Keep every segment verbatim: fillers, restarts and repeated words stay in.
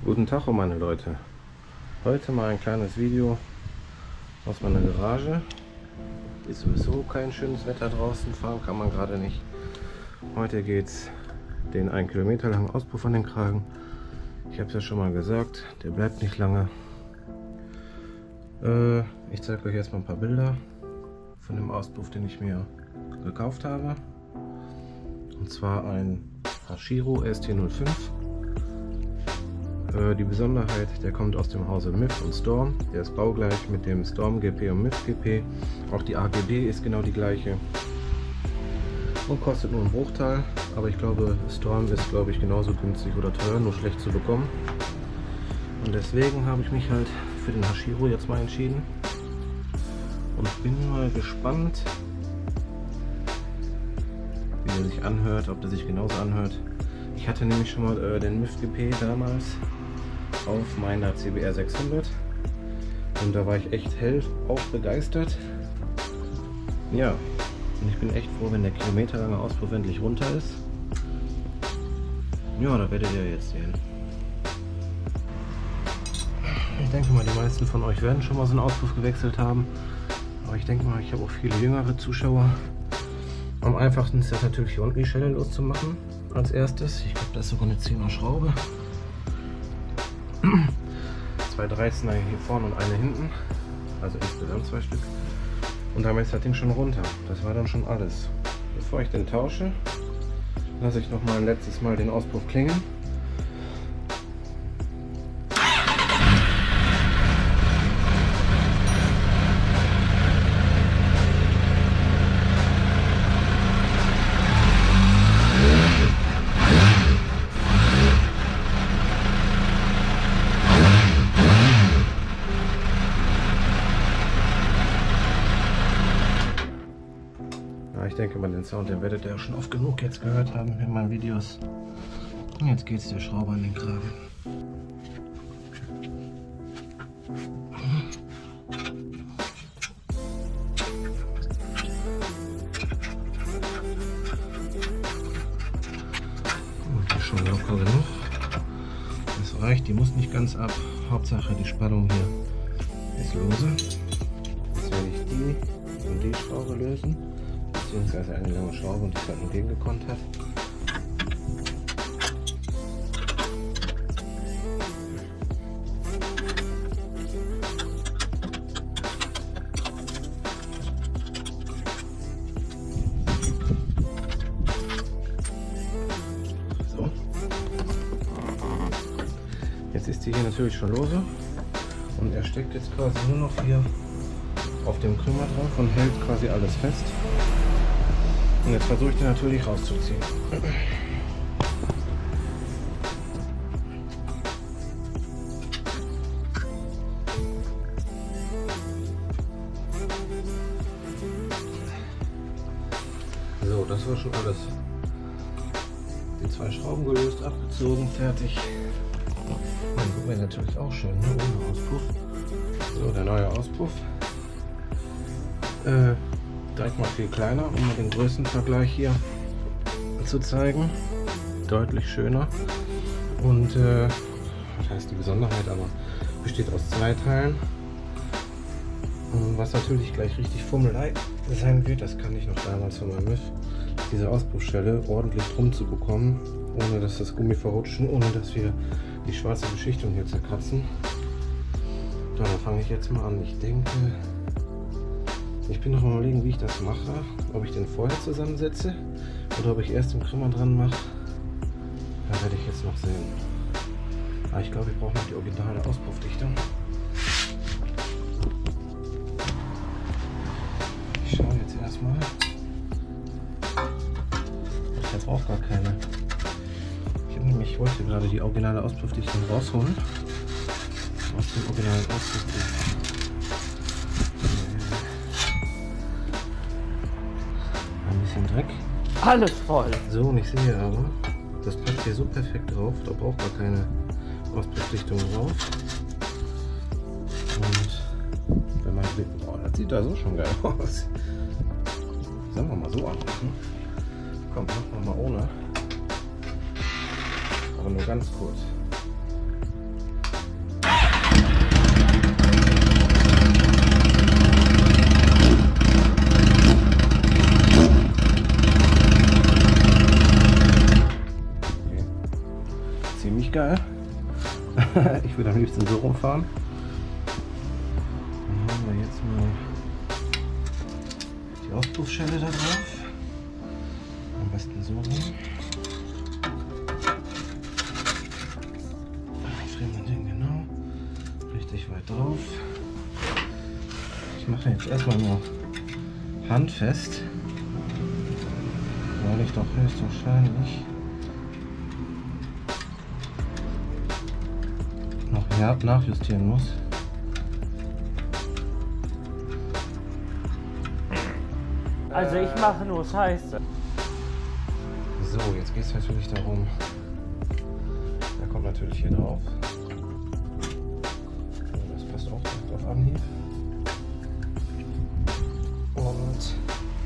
Guten Tag, meine Leute. Heute mal ein kleines Video aus meiner Garage. Ist sowieso kein schönes Wetter draußen, fahren kann man gerade nicht. Heute geht es den einen Kilometer langen Auspuff an den Kragen. Ich habe es ja schon mal gesagt, der bleibt nicht lange. Äh, ich zeige euch erstmal ein paar Bilder von dem Auspuff, den ich mir gekauft habe. Und zwar ein Hashiro S T null fünf. Die Besonderheit, der kommt aus dem Hause M I F und Storm. Der ist baugleich mit dem Storm G P und M I F G P. Auch die A G B ist genau die gleiche und kostet nur einen Bruchteil. Aber ich glaube, Storm ist glaube ich genauso günstig oder teuer, nur schlecht zu bekommen. Und deswegen habe ich mich halt für den Hashiro jetzt mal entschieden und bin mal gespannt, wie der sich anhört, ob der sich genauso anhört. Ich hatte nämlich schon mal äh, den M I F G P damals auf meiner C B R sechshundert und da war ich echt hell auch begeistert. Ja, und ich bin echt froh, wenn der kilometerlange Auspuff endlich runter ist. Ja, da werdet ihr jetzt sehen. Ich denke mal, die meisten von euch werden schon mal so einen Auspuff gewechselt haben, aber ich denke mal, ich habe auch viele jüngere Zuschauer. Am einfachsten ist das natürlich hier unten die Schelle loszumachen als erstes. Ich glaube, das ist sogar eine zehner Schraube. Zwei dreizehner hier vorne und eine hinten, also insgesamt zwei Stück. Und damit ist das Ding schon runter. Das war dann schon alles. Bevor ich den tausche, lasse ich noch mal ein letztes Mal den Auspuff klingen. Ich denke mal, den Sound, den werdet ihr ja schon oft genug jetzt gehört haben in meinen Videos. Und jetzt geht es der Schraube an den Kragen. Und die ist schon locker genug. Das reicht, die muss nicht ganz ab. Hauptsache die Spannung hier ist lose. Jetzt werde ich die und die Schraube lösen. Beziehungsweise eine lange Schraube und die halt nur gegengekonnt hat. So. Jetzt ist die hier natürlich schon lose und er steckt jetzt quasi nur noch hier auf dem Krümmer drauf und hält quasi alles fest. Und jetzt versuche ich den natürlich rauszuziehen. So, das war schon alles. Die zwei Schrauben gelöst, abgezogen, fertig. Mein Guck wäre natürlich auch schön, ne? Ohne Auspuff. So, der neue Auspuff. Äh, direkt mal viel kleiner, um mal den Größenvergleich hier zu zeigen. Deutlich schöner. Und äh, was heißt die Besonderheit, aber besteht aus zwei Teilen. Und was natürlich gleich richtig Fummelei sein wird, das kann ich noch damals von meinem M I F, diese Auspuffschelle ordentlich drum zu bekommen, ohne dass das Gummi verrutscht, ohne dass wir die schwarze Beschichtung hier zerkratzen. So, dann fange ich jetzt mal an. Ich denke, ich bin noch mal überlegen, wie ich das mache, ob ich den vorher zusammensetze oder ob ich erst den Krümmer dran mache. Da werde ich jetzt noch sehen. Aber ich glaube, ich brauche noch die originale Auspuffdichtung. Ich schaue jetzt erstmal. Ich jetzt auch gar keine. Ich habe nämlich, ich wollte gerade die originale Auspuffdichtung rausholen. Aus dem originalen Auspuffdichtung. Dreck. Alles voll. So, und ich sehe aber, das passt hier so perfekt drauf, da braucht man keine Auspuffdichtung drauf. Und wenn man sieht, oh, das sieht da so schon geil aus. Sollen wir mal so anmachen? Komm, machen wir mal ohne. Aber nur ganz kurz. geil. Ich würde am liebsten so rumfahren. Dann haben wir jetzt mal die Auspuffschelle da drauf. Am besten so rum. Ich drehe mein Ding genau richtig weit drauf. Ich mache jetzt erstmal nur handfest, weil ich doch höchstwahrscheinlich noch mehr nachjustieren muss. Also ich mache nur das Heiße. So, jetzt geht es natürlich darum, der kommt natürlich hier drauf. Das passt auch direkt auf Anhieb. Und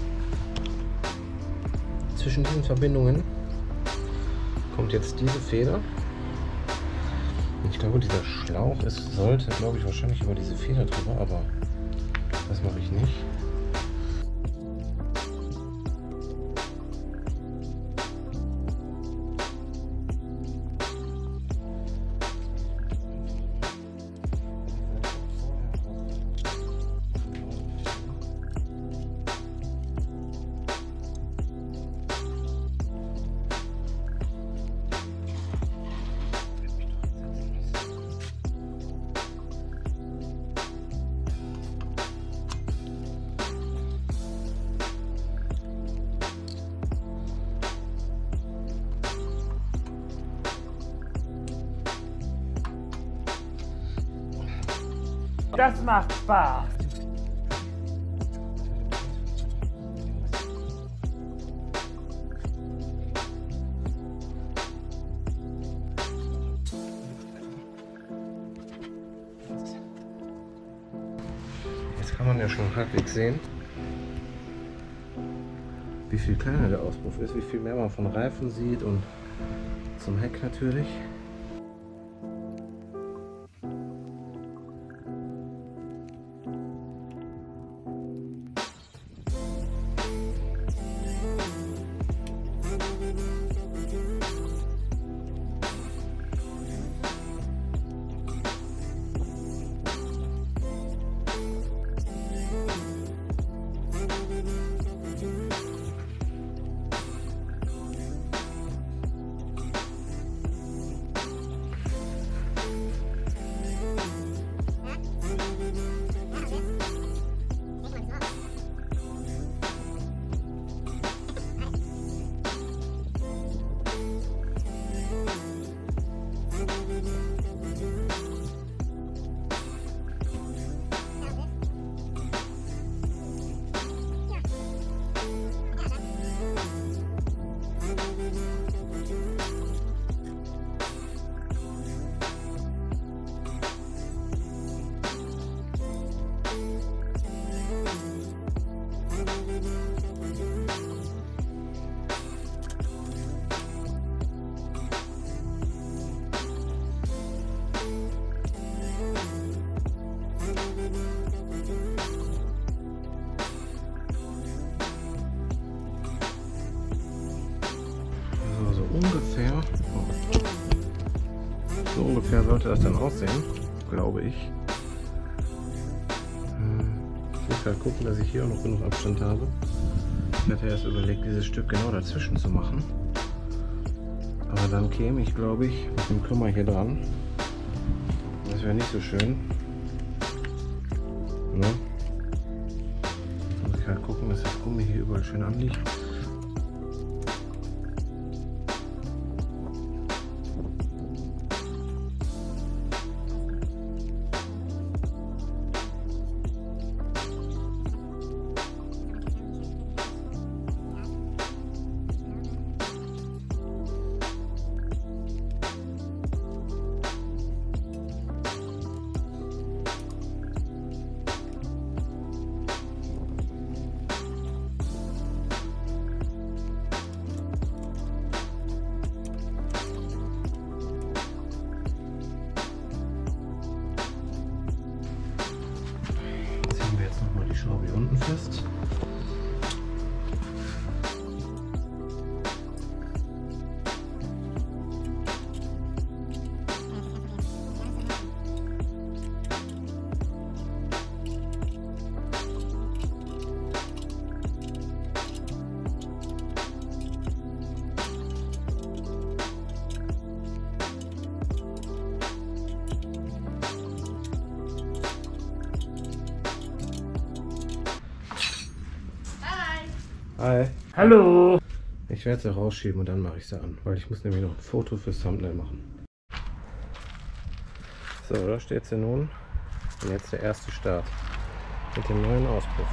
zwischen diesen Verbindungen kommt jetzt diese Feder. Ich glaube, dieser Schlauch ist, sollte, glaube ich, wahrscheinlich über diese Feder drüber, aber das mache ich nicht. Das macht Spaß. Jetzt kann man ja schon halbwegs sehen, wie viel kleiner der Auspuff ist, wie viel mehr man von Reifen sieht und zum Heck natürlich. Ungefähr, so ungefähr sollte das dann aussehen, glaube ich. Ich muss halt gucken, dass ich hier auch noch genug Abstand habe. Ich hatte erst überlegt, dieses Stück genau dazwischen zu machen. Aber dann käme ich, glaube ich, mit dem Krümmer hier dran. Das wäre nicht so schön. Ne? Muss ich halt gucken, dass das Gummi hier überall schön anliegt. Hi. Hallo. Ich werde sie rausschieben und dann mache ich sie an, weil ich muss nämlich noch ein Foto fürs Thumbnail machen. So, da steht sie nun. Und jetzt der erste Start mit dem neuen Auspuff.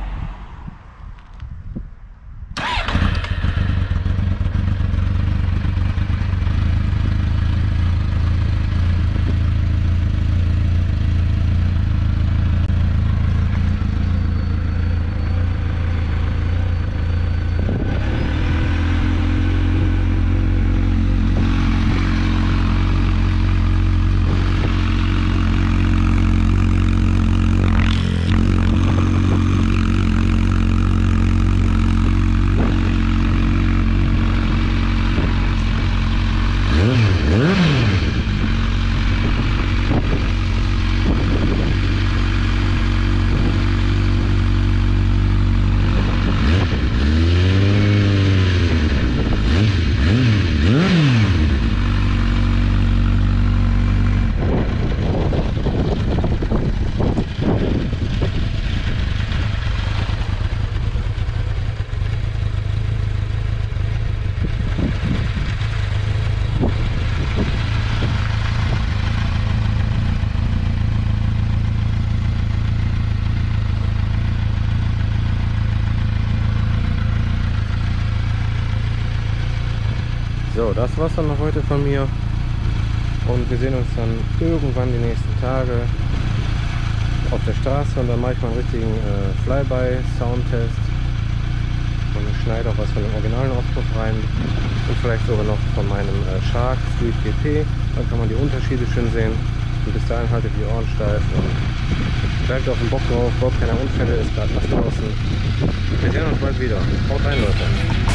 So, das war's dann noch heute von mir und wir sehen uns dann irgendwann die nächsten Tage auf der Straße und dann mache ich mal einen richtigen äh, Flyby-Soundtest und ich schneide auch was von dem originalen Auspuff rein und vielleicht sogar noch von meinem äh, Shark Street G P, dann kann man die Unterschiede schön sehen und bis dahin haltet die Ohren steif und bleibt auf dem Bock drauf, baut keine Unfälle, ist gerade nass draußen. Wir sehen uns bald wieder. Haut rein, Leute.